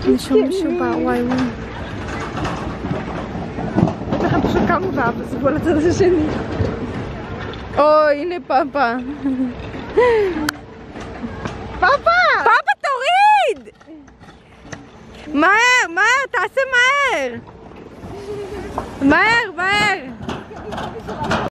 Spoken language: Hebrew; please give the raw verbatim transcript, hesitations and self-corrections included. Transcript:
מישהו משובע, וואי וואי. בטח הם פשוט קמו ועברו לצד השני. אוי, הנה פאפה. פאפה! פאפה תוריד! מהר, מהר, תעשה מהר! מהר, מהר!